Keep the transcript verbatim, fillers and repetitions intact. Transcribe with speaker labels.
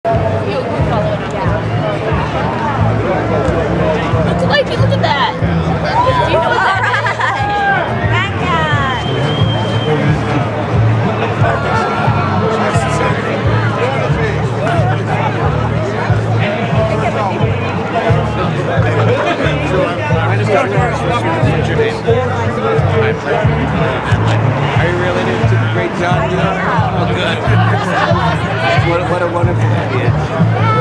Speaker 1: Looks like you. Look at that. Do you know what that is?
Speaker 2: Are you really doing a great job? Oh, good. What, what a wonderful idea.